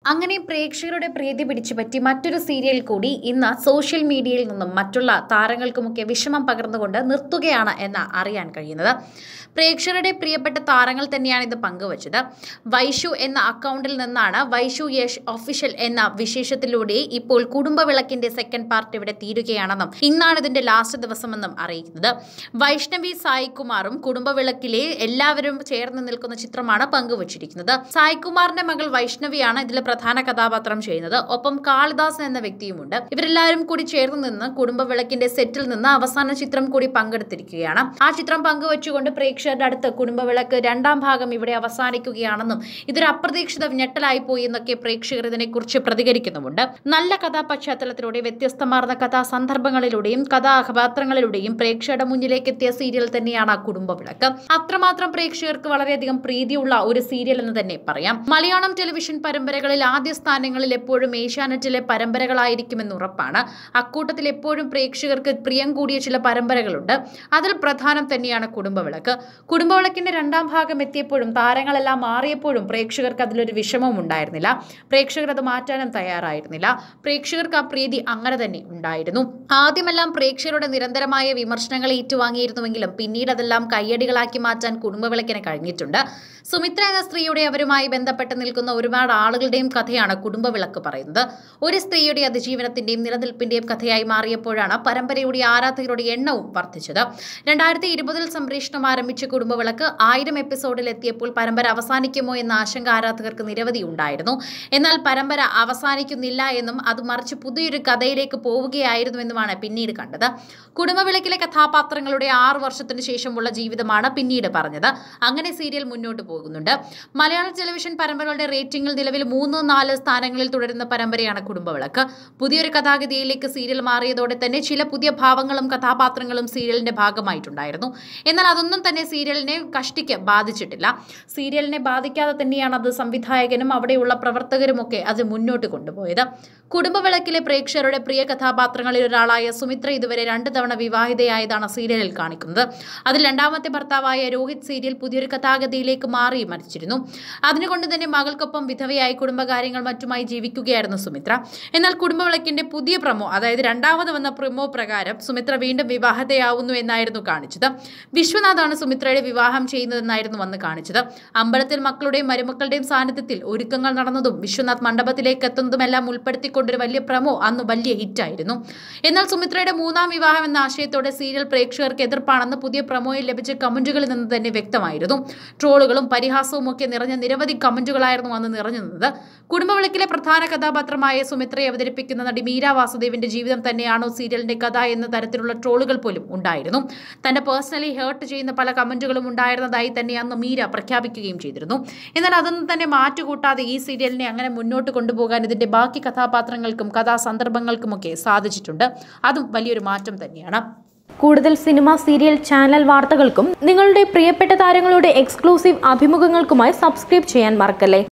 അങ്ങനെ പ്രേക്ഷകരുടെ പ്രീതി പിടിച്ചുപറ്റി മറ്റൊരു സീരിയൽ കൂടി ഇന്ന് സോഷ്യൽ മീഡിയയിൽ നിന്നും മറ്റുള്ള താരങ്ങൾക്കുമൊക്കെ വിഷമം പകർന്നുകൊണ്ട് നിർത്തുകയാണ് എന്ന് അറിയാൻ കഴിയുന്നത്. പ്രേക്ഷകരുടെ പ്രിയപ്പെട്ട താരങ്ങൾ തന്നെയാണ് ഇത് പങ്കുവച്ചത്. വൈഷു എന്ന അക്കൗണ്ടിൽ നിന്നാണ് വൈഷു യശ് ഒഫീഷ്യൽ എന്ന വിശേഷത്തിലൂടെ ഇപ്പോൾ കുടുംബവിളക്കിന്റെ സെക്കൻഡ് പാർട്ട് ഇവിടെ തീരുകയാണെന്നും ഇന്നാണ് ഇതിന്റെ ലാസ്റ്റ് ദിവസമെന്നും അറിയിക്കുന്നത്. വൈഷ്ണവി സായികുമാറും കുടുംബവിളക്കിലെ എല്ലാവരും ചേർന്ന് നിൽക്കുന്ന ചിത്രമാണ് പങ്കുവച്ചിരിക്കുന്നത്. സായികുമാറിന്റെ മകൾ വൈഷ്ണവിയാണ് ഇതിൽ പ്രധാന കഥാപാത്രം ചെയ്യുന്നത്. ഒപ്പം കാളിദാസ് എന്ന വ്യക്തിയുമുണ്ട്. ഇവരെല്ലാവരും കൂടി ചേർന്ന് നിന്ന് കുടുംബവിളക്കിന്റെ സെറ്റിൽ നിന്ന് അവസാന ചിത്രം കൂടി പങ്കെടുത്തിരിക്കുകയാണ്. ആ ചിത്രം പങ്കുവച്ചുകൊണ്ട് പ്രേക്ഷകരുടെ അടുത്ത് കുടുംബവിളക്ക് രണ്ടാം ഭാഗം ഇവിടെ അവസാനിക്കുകയാണെന്നും ഇതൊരു അപ്രതീക്ഷിത ഞെട്ടലായി പോയി എന്നൊക്കെ പ്രേക്ഷകർ ഇതിനെക്കുറിച്ച് പ്രതികരിക്കുന്നുമുണ്ട്. നല്ല കഥാപശ്ചാത്തലത്തിലൂടെ വ്യത്യസ്തമാർന്ന കഥാസന്ദർഭങ്ങളിലൂടെയും കഥാകഥാപാത്രങ്ങളിലൂടെയും പ്രേക്ഷകരുടെ മുന്നിലേക്ക് എത്തിയ സീരിയൽ തന്നെയാണ് കുടുംബവിളക്ക്. അത്രമാത്രം പ്രേക്ഷകർക്ക് വളരെയധികം പ്രീതിയുള്ള ഒരു സീരിയൽ എന്ന് തന്നെ പറയാം. മലയാളം ടെലിവിഷൻ പരമ്പരകളിൽ ആദ്യ സ്ഥാനങ്ങളിൽ എപ്പോഴും ഏഷ്യാനെറ്റിലെ പരമ്പരകളായിരിക്കുമെന്ന് ഉറപ്പാണ്. അക്കൂട്ടത്തിൽ എപ്പോഴും പ്രേക്ഷകർക്ക് പ്രിയം കൂടിയ ചില പരമ്പരകളുണ്ട്. അതിൽ പ്രധാനം തന്നെയാണ് കുടുംബവിളക്ക്. കുടുംബവിളക്കിന്റെ രണ്ടാം ഭാഗം എത്തിയപ്പോഴും താരങ്ങളെല്ലാം മാറിയപ്പോഴും പ്രേക്ഷകർക്ക് അതിലൊരു വിഷമവും ഉണ്ടായിരുന്നില്ല. പ്രേക്ഷകർ അത് മാറ്റാനും തയ്യാറായിരുന്നില്ല. പ്രേക്ഷകർക്ക് ആ പ്രീതി അങ്ങനെ തന്നെ ഉണ്ടായിരുന്നു. ആദ്യമെല്ലാം പ്രേക്ഷകരുടെ നിരന്തരമായ വിമർശനങ്ങൾ ഏറ്റുവാങ്ങിയിരുന്നുവെങ്കിലും പിന്നീട് അതെല്ലാം കയ്യടികളാക്കി മാറ്റാൻ കുടുംബവിളക്കിന് കഴിഞ്ഞിട്ടുണ്ട്. സുമിത്ര എന്ന സ്ത്രീയുടെ അവരുമായി ബന്ധപ്പെട്ട് നിൽക്കുന്ന ഒരുപാട് ആളുകളുടെയും കഥയാണ് കുടുംബവിളക്ക് പറയുന്നത്. ഒരു സ്ത്രീയുടെ അതിജീവനത്തിന്റെയും നിലനിൽപ്പിന്റെയും കഥയായി മാറിയപ്പോഴാണ് പരമ്പരയുടെ ആരാധകരുടെ എണ്ണവും വർദ്ധിച്ചത്. 2020 സംപ്രേഷണം ആരംഭിച്ച കുടുംബവിളക്ക് 1000 എപ്പിസോഡിൽ എത്തിയപ്പോൾ പരമ്പര അവസാനിക്കുമോ എന്ന ആശങ്ക ആരാധകർക്ക് നിരവധി ഉണ്ടായിരുന്നു. എന്നാൽ പരമ്പര അവസാനിക്കുന്നില്ല എന്നും അത് മറിച്ച് പുതിയൊരു കഥയിലേക്ക് പോവുകയായിരുന്നുവെന്നുമാണ് പിന്നീട് കണ്ടത്. കുടുംബവിളക്കിലെ കഥാപാത്രങ്ങളുടെ 6 വർഷത്തിന് ശേഷമുള്ള ജീവിതമാണ് പിന്നീട് പറഞ്ഞത്. അങ്ങനെ സീരിയൽ മുന്നോട്ട് പോകുന്നുണ്ട്. മലയാള ടെലിവിഷൻ പരമ്പരകളുടെ റേറ്റിംഗിൽ നിലവിൽ 3-4 സ്ഥാനങ്ങളിൽ തുടരുന്ന പരമ്പരയാണ് കുടുംബവിളക്ക്. പുതിയൊരു കഥാഗതിയിലേക്ക് സീരിയൽ മാറിയതോടെ തന്നെ ചില പുതിയ ഭാവങ്ങളും കഥാപാത്രങ്ങളും സീരിയലിന്റെ ഭാഗമായിട്ടുണ്ടായിരുന്നു. എന്നാൽ അതൊന്നും തന്നെ സീരിയലിനെ കഷ്ടിക്ക് ബാധിച്ചിട്ടില്ല. സീരിയലിനെ ബാധിക്കാതെ തന്നെയാണ് അത് സംവിധായകനും അവിടെയുള്ള പ്രവർത്തകരുമൊക്കെ അത് മുന്നോട്ട് കൊണ്ടുപോയത്. കുടുംബവിളക്കിലെ പ്രേക്ഷകരുടെ പ്രിയ കഥാപാത്രങ്ങളിൽ ഒരാളായ സുമിത്ര ഇതുവരെ 2 തവണ വിവാഹിതയായതാണ് സീരിയലിൽ കാണിക്കുന്നത്. അതിൽ രണ്ടാമത്തെ ഭർത്താവായ രോഹിത് സീരിയൽ പുതിയൊരു കഥാഗതിയിലേക്ക് മാറി മരിച്ചിരുന്നു. അതിനുകൊണ്ട് തന്നെ മകൾക്കൊപ്പം വിധവയായി കുടുംബകാര്യങ്ങൾ മറ്റുമായി ജീവിക്കുകയായിരുന്നു സുമിത്ര. എന്നാൽ കുടുംബവിളക്കിന്റെ പുതിയ പ്രമോ, അതായത് രണ്ടാമത് വന്ന പ്രമോ പ്രകാരം സുമിത്ര വീണ്ടും വിവാഹിതയാവുന്നു എന്നായിരുന്നു കാണിച്ചത്. വിശ്വനാഥാണ് സുമിത്രയുടെ വിവാഹം ചെയ്യുന്നതെന്നായിരുന്നു വന്ന് കാണിച്ചത്. അമ്പലത്തിൽ മക്കളുടെയും മരുമക്കളുടെയും സാന്നിധ്യത്തിൽ ഒരുക്കങ്ങൾ നടന്നതും വിശ്വനാഥ് മണ്ഡപത്തിലേക്ക് എത്തുന്നതുമെല്ലാം ഉൾപ്പെടുത്തിക്കൊണ്ടൊരു വലിയ പ്രമോ അന്ന് വലിയ ഹിറ്റായിരുന്നു. എന്നാൽ സുമിത്രയുടെ 3ാം വിവാഹം എന്ന ആശയത്തോടെ സീരിയൽ പ്രേക്ഷകർക്ക് എതിർപ്പാണെന്ന് പുതിയ പ്രമോയിൽ ലഭിച്ച കമന്റുകളിൽ നിന്ന് തന്നെ വ്യക്തമായിരുന്നു. ട്രോളുകളും പരിഹാസവും ഒക്കെ നിറഞ്ഞ നിരവധി കമന്റുകളായിരുന്നു അന്ന് നിറഞ്ഞു നിന്നത്. കുടുംബവിളക്കിലെ പ്രധാന കഥാപാത്രമായ സുമിത്രയെ അവതരിപ്പിക്കുന്ന നടി മീര വാസുദേവിന്റെ ജീവിതം തന്നെയാണോ സീരിയലിന്റെ കഥ എന്ന തരത്തിലുള്ള ട്രോളുകൾ പോലും ഉണ്ടായിരുന്നു. തന്നെ പേഴ്സണലി ഹേർട്ട് ചെയ്യുന്ന പല കമന്റുകളും ഉണ്ടായിരുന്നതായി തന്നെ അന്ന് മീര പ്രഖ്യാപിക്കുകയും ചെയ്തിരുന്നു. എന്നാൽ അതൊന്നും തന്നെ മാറ്റുകൂട്ടാതെ ഈ സീരിയലിനെ അങ്ങനെ മുന്നോട്ട് കൊണ്ടുപോകാൻ ഇതിന്റെ ബാക്കി കഥാപാത്രങ്ങൾക്കും കഥാസന്ദർഭങ്ങൾക്കുമൊക്കെ സാധിച്ചിട്ടുണ്ട്. അതും വലിയൊരു മാറ്റം തന്നെയാണ്. കൂടുതൽ സിനിമ, സീരിയൽ, ചാനൽ വാർത്തകൾക്കും നിങ്ങളുടെ പ്രിയപ്പെട്ട താരങ്ങളുടെ എക്സ്ക്ലൂസീവ് അഭിമുഖങ്ങൾക്കുമായി സബ്സ്ക്രൈബ് ചെയ്യാൻ മറക്കല്ലേ.